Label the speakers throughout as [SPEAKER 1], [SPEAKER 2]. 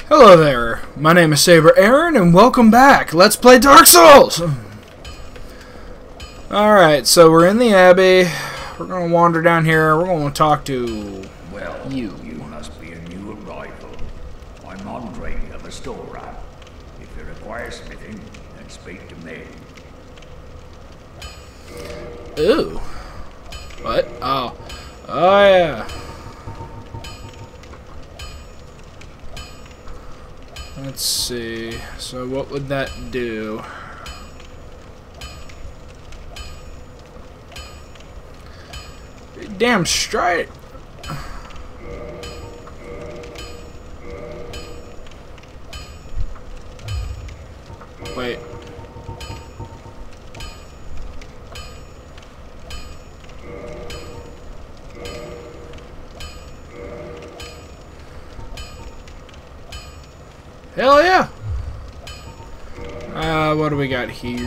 [SPEAKER 1] Hello there, my name is Saber Aaron, and welcome back. Let's play Dark Souls! Alright, so we're in the Abbey. We're going to wander down here. We're going to talk to...
[SPEAKER 2] Well, you must be a new arrival. I'm Andre of Astora. If you require smithing, then speak to me.
[SPEAKER 1] Ooh. What? Oh. Oh, yeah. Let's see. So what would that do? Damn straight. Wait. Hell yeah! What do we got here?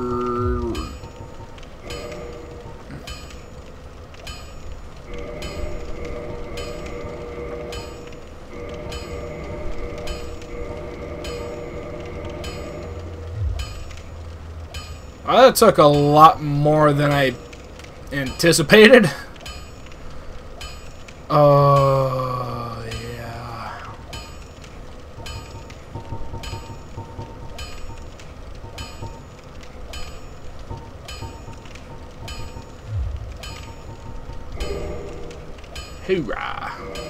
[SPEAKER 1] Well, that took a lot more than I anticipated. Oh, yeah. Hoorah.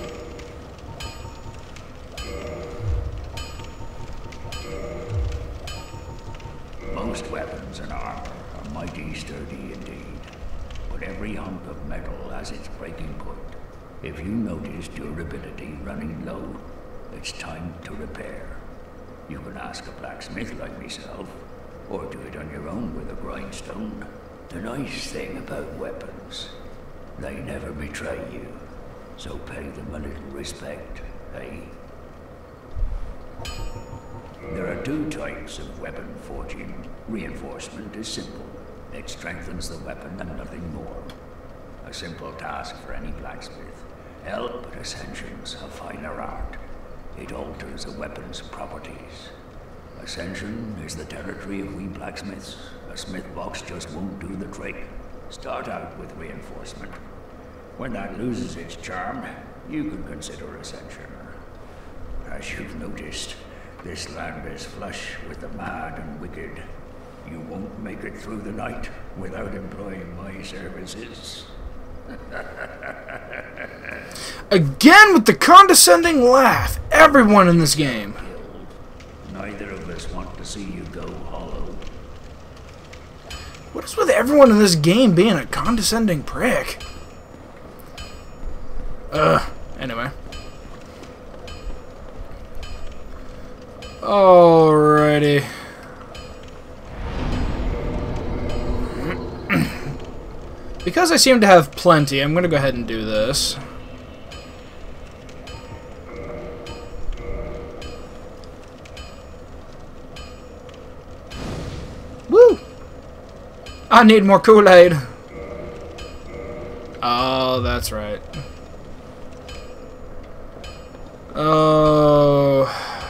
[SPEAKER 2] Most weapons and armor are mighty sturdy indeed, but every hunk of metal has its breaking point. If you notice durability running low, it's time to repair. You can ask a blacksmith like myself, or do it on your own with a grindstone. The nice thing about weapons, they never betray you, so pay them a little respect, eh? There are two types of weapon forging. Reinforcement is simple. It strengthens the weapon and nothing more. A simple task for any blacksmith. But Ascension's a finer art. It alters a weapon's properties. Ascension is the territory of we blacksmiths. A smith box just won't do the trick. Start out with reinforcement. When that loses its charm, you can consider Ascension. As you've noticed, this land is flush with the mad and wicked. You won't make it through the night without employing my services.
[SPEAKER 1] Again with the condescending laugh. Everyone in this game.
[SPEAKER 2] Neither of us want to see you go hollow.
[SPEAKER 1] What is with everyone in this game being a condescending prick? Anyway. Alrighty. Because I seem to have plenty, I'm gonna go ahead and do this. Woo! I need more Kool-Aid. Oh, that's right. Oh.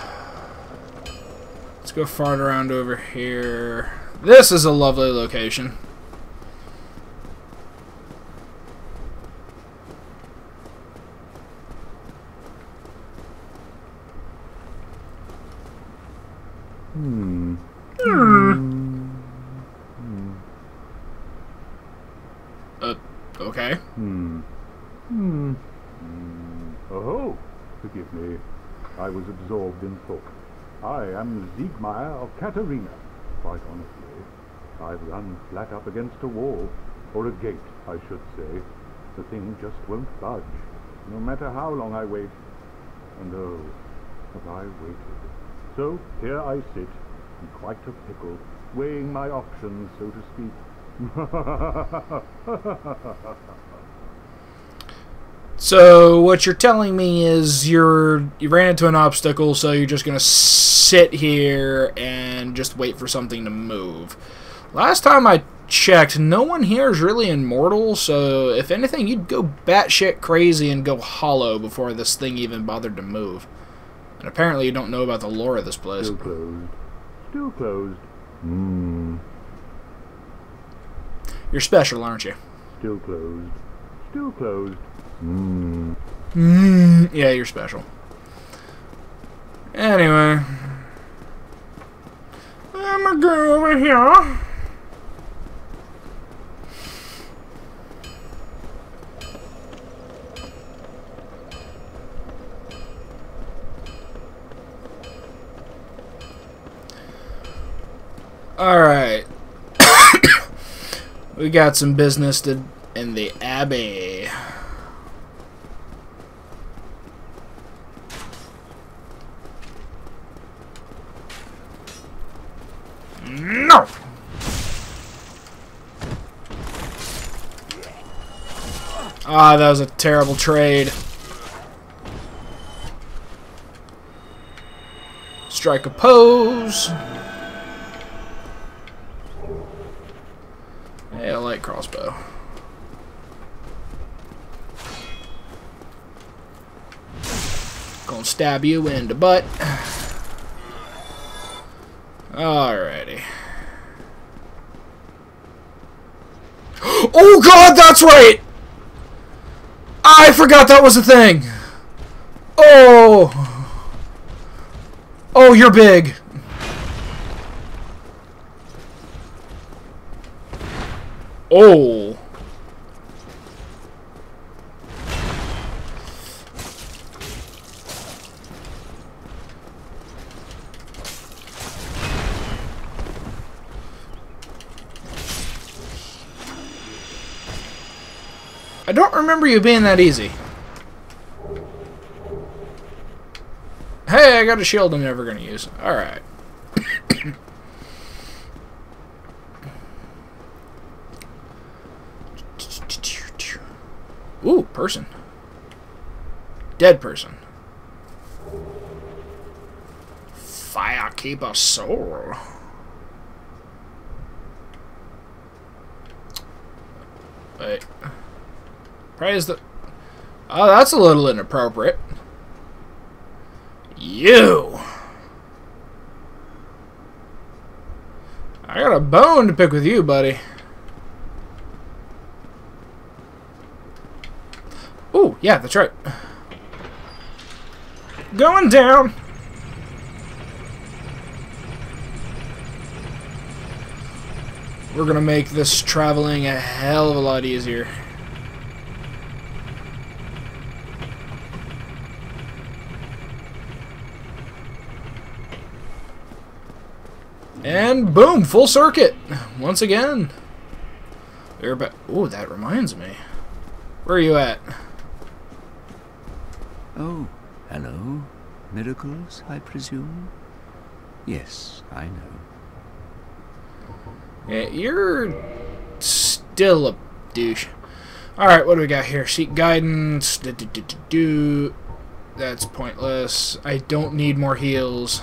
[SPEAKER 1] Let's go fart around over here. This is a lovely location. Okay.
[SPEAKER 3] Oh, forgive me. I was absorbed in thought. I am Siegmeyer of Katarina. Quite honestly, I've run flat up against a wall, or a gate, I should say. The thing just won't budge, no matter how long I wait. And oh, have I waited. So here I sit, in quite a pickle, weighing my options, so to speak.
[SPEAKER 1] So what you're telling me is you ran into an obstacle, so you're just gonna sit here and just wait for something to move. Last time I checked, no one here is really immortal, so if anything, you'd go batshit crazy and go hollow before this thing even bothered to move. And apparently you don't know about the lore of this place.
[SPEAKER 3] Still closed. Still closed.
[SPEAKER 1] You're special, aren't you?
[SPEAKER 3] Still closed. Still closed.
[SPEAKER 1] Yeah, you're special. Anyway. I'm gonna go over here. Alright. We got some business to in the Abbey. No! Ah, that was a terrible trade. Strike a pose. Hey, I like crossbow. Gonna stab you in the butt. Alrighty. Oh god, that's right! I forgot that was a thing! Oh! Oh, you're big! Oh! I don't remember you being that easy. Hey, I got a shield I'm never going to use. Alright. Ooh, person. Dead person. Firekeeper soul. Wait. Praise the... Oh, that's a little inappropriate. You! I got a bone to pick with you, buddy. Ooh, yeah, that's right. Going down! We're gonna make this traveling a hell of a lot easier. And boom, full circuit once again. We're back. Ooh, that reminds me. Where are you at?
[SPEAKER 2] Oh, hello. Miracles, I presume? Yes, I know.
[SPEAKER 1] Yeah, you're still a douche. Alright, what do we got here? Seek guidance. That's pointless. I don't need more heals.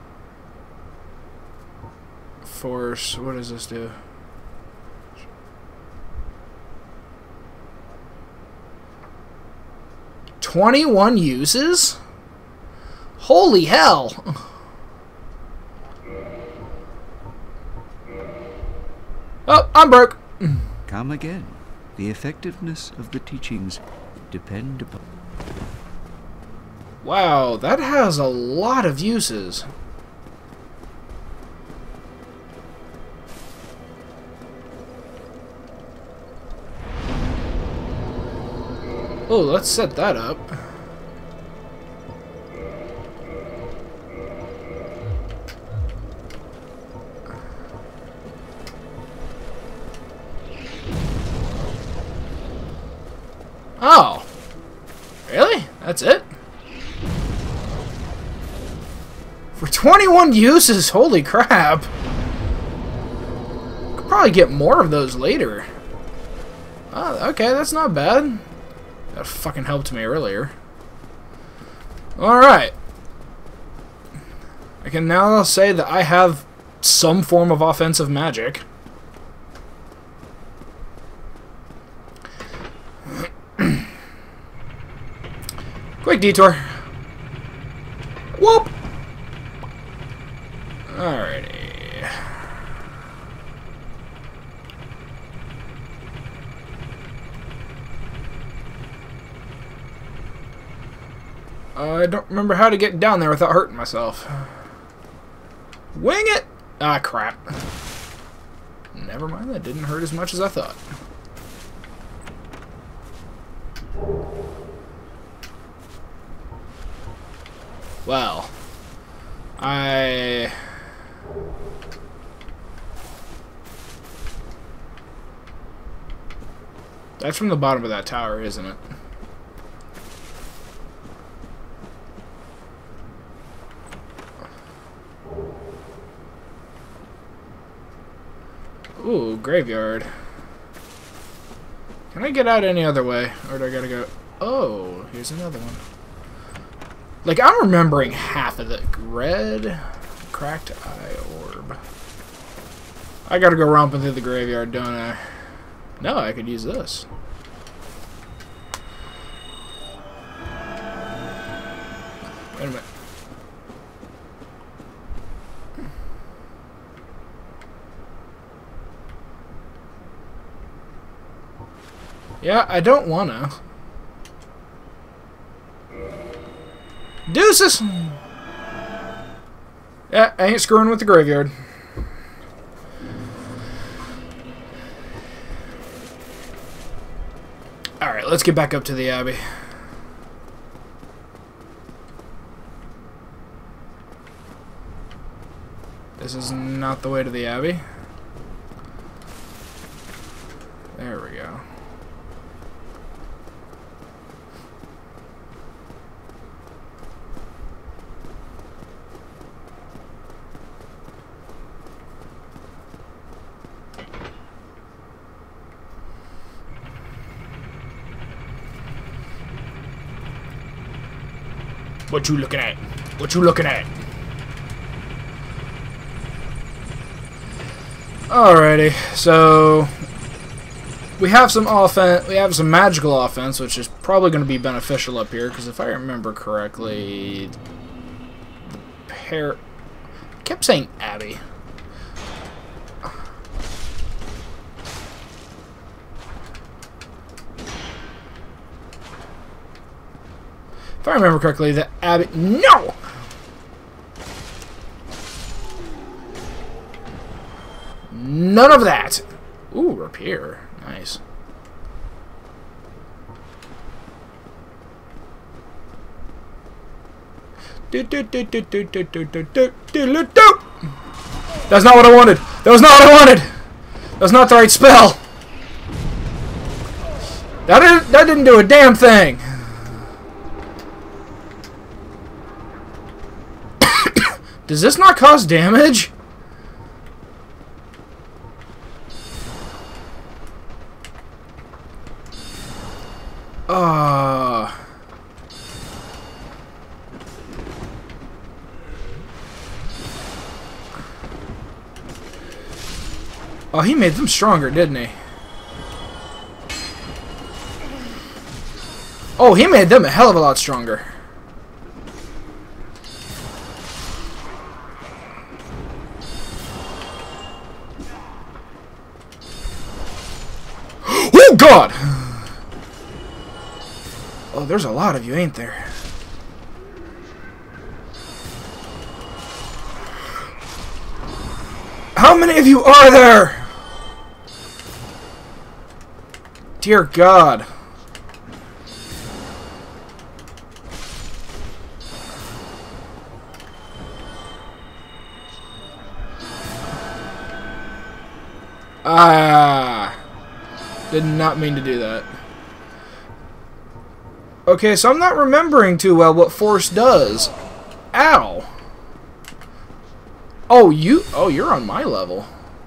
[SPEAKER 1] Force. What does this do? $21 uses? Holy hell! Oh, I'm broke.
[SPEAKER 2] Come again. The effectiveness of the teachings depend upon...
[SPEAKER 1] Wow, that has a lot of uses. Oh, let's set that up. Oh. Really? That's it? For 21 uses? Holy crap. Could probably get more of those later. Oh, okay, that's not bad. That fucking helped me earlier. Alright. I can now say that I have some form of offensive magic. Quick detour. Whoop! Alrighty. I don't remember how to get down there without hurting myself. Wing it! Ah, crap. Never mind, that didn't hurt as much as I thought. Well, that's from the bottom of that tower, isn't it? Ooh, graveyard. Can I get out any other way? Or do I gotta go... Oh, here's another one. Like, I'm remembering half of the red cracked eye orb. I gotta go romping through the graveyard, don't I? No, I could use this. Wait a minute. Yeah, I don't wanna. Deuces! Yeah, I ain't screwing with the graveyard. Alright, let's get back up to the Abbey. This is not the way to the Abbey. There we go. What you looking at? What you looking at? Alrighty, so we have some offense. We have some magical offense, which is probably going to be beneficial up here. Because if I remember correctly, I kept saying Abbey. If I remember correctly, the Abbey... No! None of that! Ooh, repair. Nice. That's not what I wanted! That was not what I wanted! That was not the right spell! That didn't do a damn thing! Does this not cause damage? Oh, he made them stronger, didn't he? Oh, he made them a hell of a lot stronger. Oh, God! Oh, there's a lot of you, ain't there? How many of you are there? Dear God. Did not mean to do that. Okay, so I'm not remembering too well what force does. Ow. Oh, you're on my level.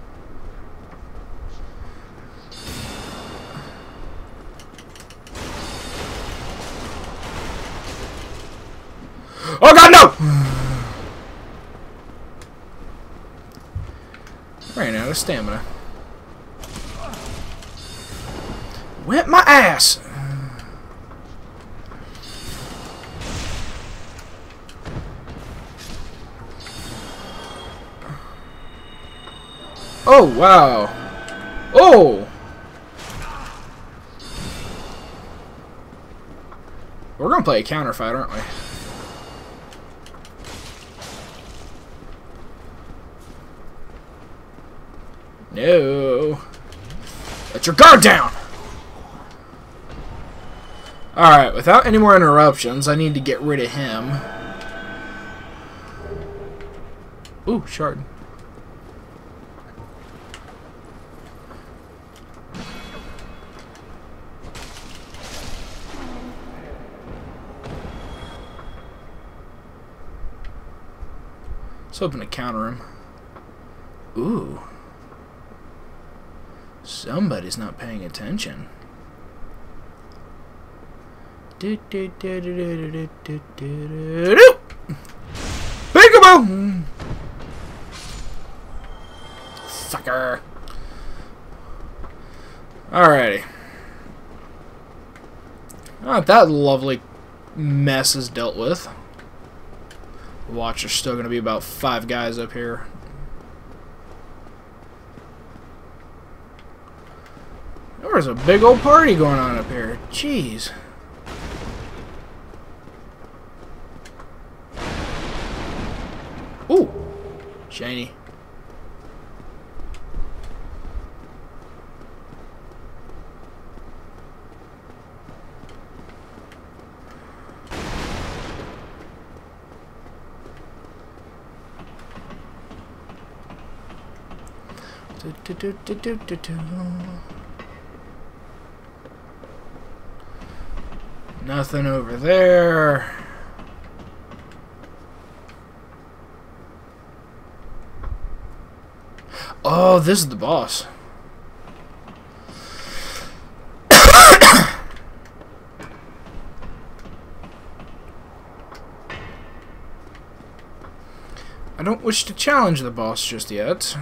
[SPEAKER 1] Oh God, no! Ran out of stamina. Whip my ass! Oh, wow. Oh! We're gonna play a counter fight, aren't we? No. Let your guard down! Alright, without any more interruptions, I need to get rid of him. Ooh, shard. I was hoping to counter him. Ooh. Somebody's not paying attention. Peekaboo! Sucker. Alrighty. Alright, that lovely mess is dealt with. Watch, there's still going to be about 5 guys up here. There's a big old party going on up here. Jeez. Ooh. Shiny. Nothing over there. Oh, this is the boss. I don't wish to challenge the boss just yet.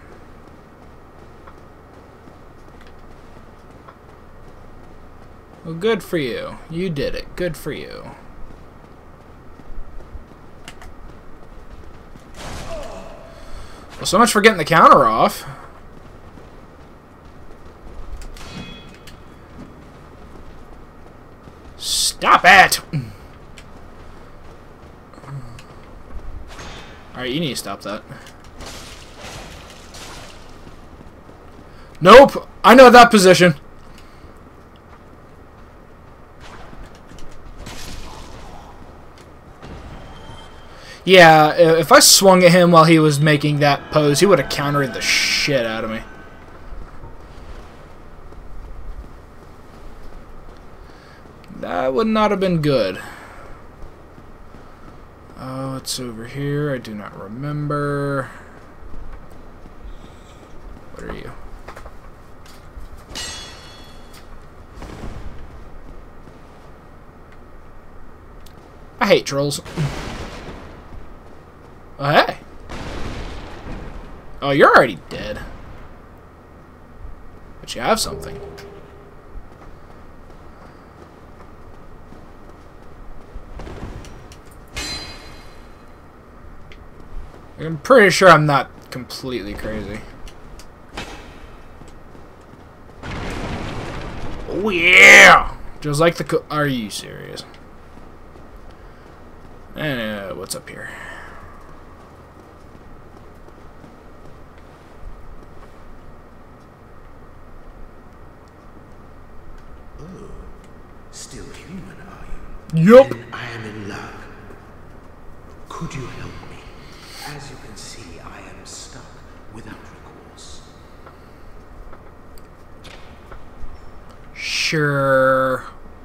[SPEAKER 1] Well, good for you. You did it. Good for you. Well, so much for getting the counter off. Stop it! Alright, you need to stop that. Nope! I know that position. Yeah, if I swung at him while he was making that pose, he would have countered the shit out of me. That would not have been good. Oh, it's over here. I do not remember. What are you? I hate trolls. Oh, hey. Oh, you're already dead. But you have something. I'm pretty sure I'm not completely crazy. Oh, yeah! Just like the are you serious? And what's up here?
[SPEAKER 4] Still human, are you?
[SPEAKER 1] Yup.
[SPEAKER 4] Then I am in luck. Could you help me? As you can see, I am stuck without recourse.
[SPEAKER 1] Sure.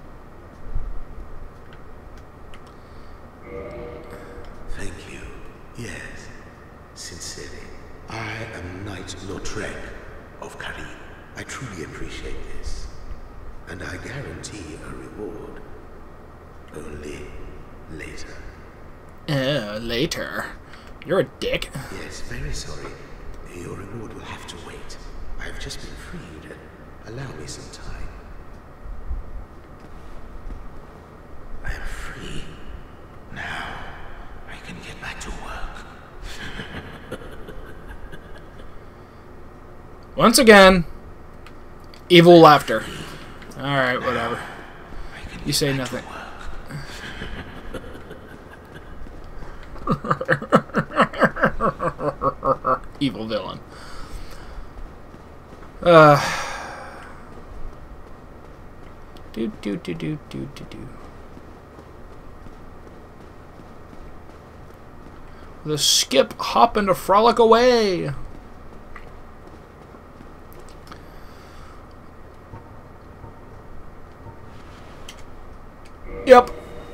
[SPEAKER 4] Thank you. Yes, sincerely. I am Knight Lautrec of Carim. I truly appreciate this. And I guarantee a reward. Only later.
[SPEAKER 1] Later. You're a dick.
[SPEAKER 4] Yes, very sorry. Your reward will have to wait. I have just been freed. Allow me some time. I am free. Now, I can get back to work.
[SPEAKER 1] Once again, evil laughter. Alright, whatever. You say nothing. Evil villain. Do. The skip, hop, and a frolic away. Yep.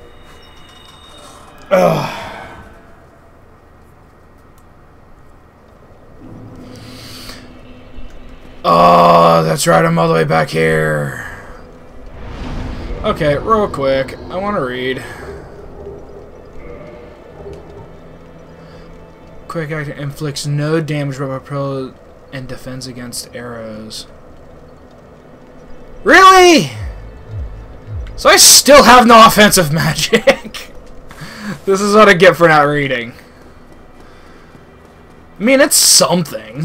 [SPEAKER 1] Oh, that's right. I'm all the way back here. Okay, real quick. I want to read. Quick action inflicts no damage but repel and defends against arrows. Really? So I still have no offensive magic. This is what I get for not reading. I mean, it's something.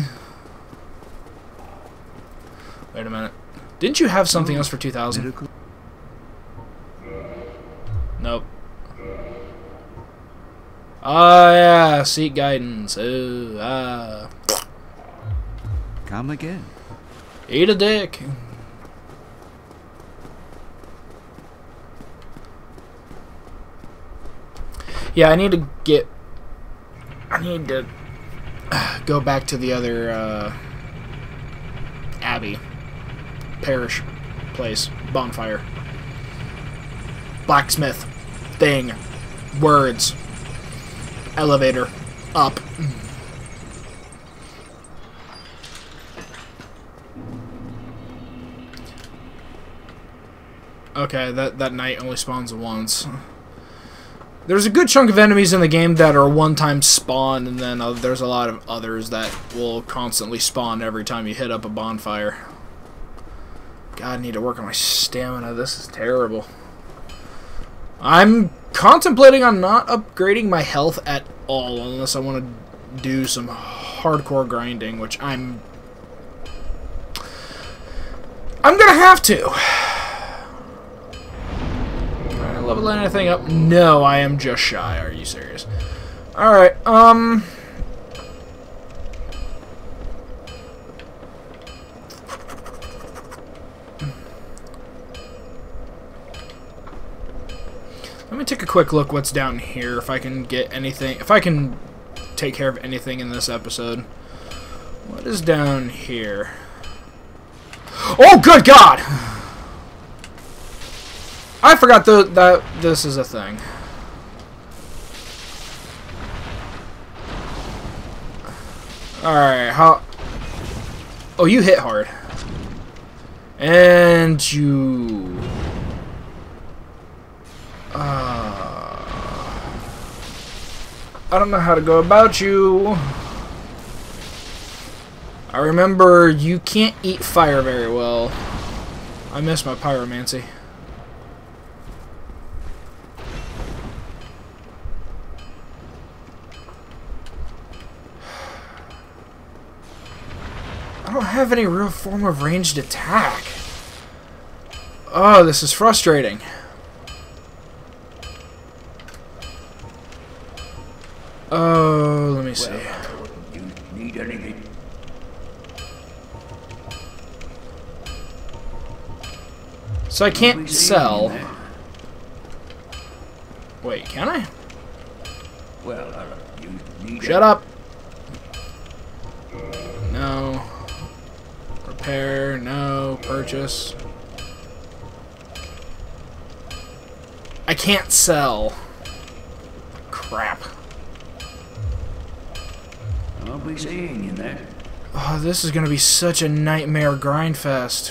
[SPEAKER 1] Wait a minute. Didn't you have something else for 2000? Nope. Oh, yeah. Seek guidance. Ooh, ah.
[SPEAKER 5] Come again.
[SPEAKER 1] Eat a dick. Yeah, I need to go back to the other, Abbey. Parish. Place. Bonfire. Blacksmith. Thing. Words. Elevator. Up. Okay, that knight only spawns once. There's a good chunk of enemies in the game that are one-time spawn, and then there's a lot of others that will constantly spawn every time you hit up a bonfire. God, I need to work on my stamina. This is terrible. I'm contemplating on not upgrading my health at all unless I want to do some hardcore grinding, which I'm gonna have to. Level anything up? No, I am just shy. Are you serious? Alright, let me take a quick look what's down here, if I can get anything, if I can take care of anything in this episode. What is down here? Oh, good God! I forgot that this is a thing. Alright, how... Oh, you hit hard. And you... I don't know how to go about you. I remember you can't eat fire very well. I miss my pyromancy. I don't have any real form of ranged attack. Oh, this is frustrating. Oh, let me see.
[SPEAKER 2] Well, you need anything?
[SPEAKER 1] So I can't sell. Wait, can I?
[SPEAKER 2] Well, you need
[SPEAKER 1] Shut up. No. Repair, no. Purchase. I can't sell. Crap.
[SPEAKER 2] I'll be seeing you there.
[SPEAKER 1] Oh, this is gonna be such a nightmare grind fest.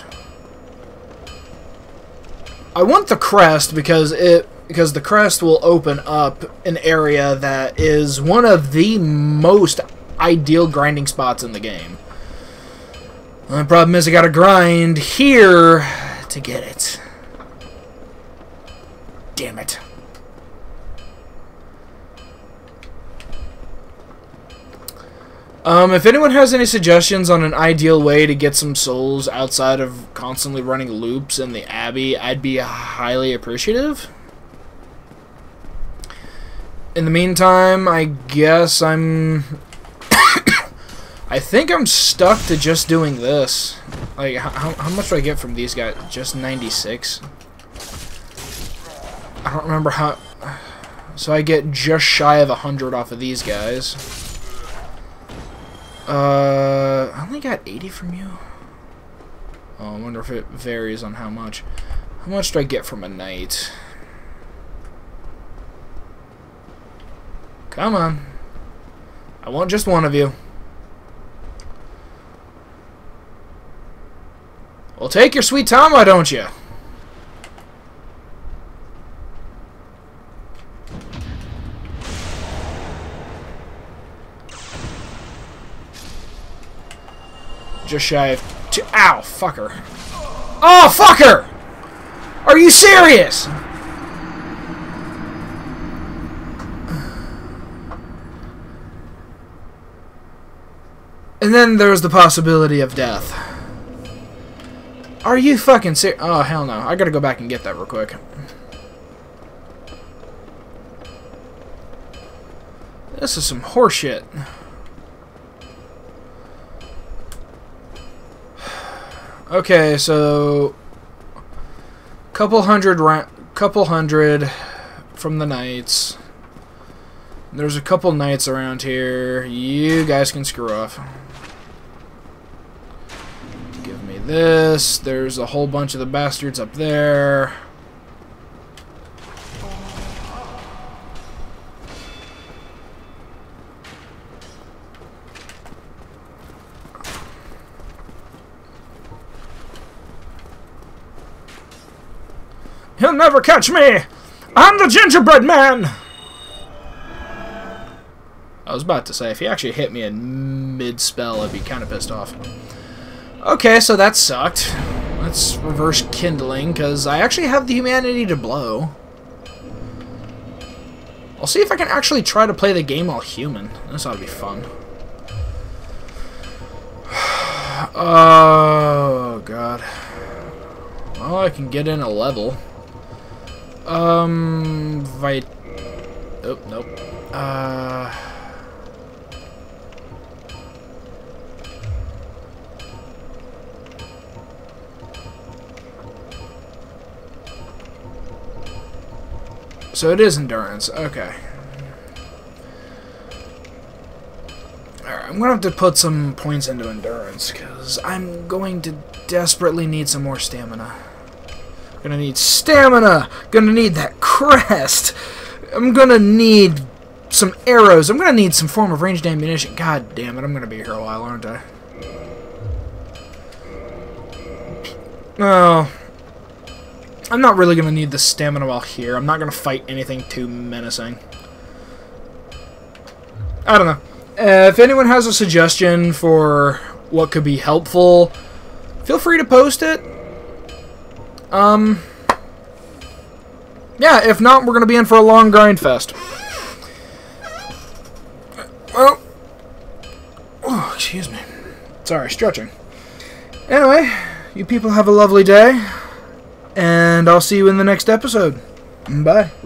[SPEAKER 1] I want the crest because the crest will open up an area that is one of the most ideal grinding spots in the game. The problem is I gotta grind here to get it. Damn it. If anyone has any suggestions on an ideal way to get some souls outside of constantly running loops in the Abbey, I'd be highly appreciative. In the meantime, I guess I think I'm stuck to just doing this. Like, how much do I get from these guys? Just 96? I don't remember how... So I get just shy of 100 off of these guys. I only got 80 from you. Oh, I wonder if it varies on how much. How much do I get from a knight? Come on. I want just one of you. Well, take your sweet time, why don't you? Just shy of two. Ow, fucker. Oh, fucker! Are you serious? And then there's the possibility of death. Are you fucking serious? Oh, hell no. I gotta go back and get that real quick. This is some horseshit. Okay, so couple hundred from the knights. There's a couple knights around here. You guys can screw off. Give me this. There's a whole bunch of the bastards up there. He'll never catch me! I'm the gingerbread man! I was about to say, if he actually hit me in mid-spell, I'd be kind of pissed off. Okay, so that sucked. Let's reverse kindling, because I actually have the humanity to blow. I'll see if I can actually try to play the game all human. This ought to be fun. Oh, God. Well, I can get in a level. Oh, nope. So it is endurance. Okay. Alright, I'm gonna have to put some points into endurance, because I'm going to desperately need some more stamina. Gonna need stamina! Gonna need that crest! I'm gonna need some arrows. I'm gonna need some form of ranged ammunition. God damn it, I'm gonna be here a while, aren't I? No. I'm not really gonna need the stamina while here. I'm not gonna fight anything too menacing. I don't know. If anyone has a suggestion for what could be helpful, feel free to post it. Yeah, if not, we're going to be in for a long grind fest. Well, oh, excuse me. Sorry, stretching. Anyway, you people have a lovely day, and I'll see you in the next episode. Bye.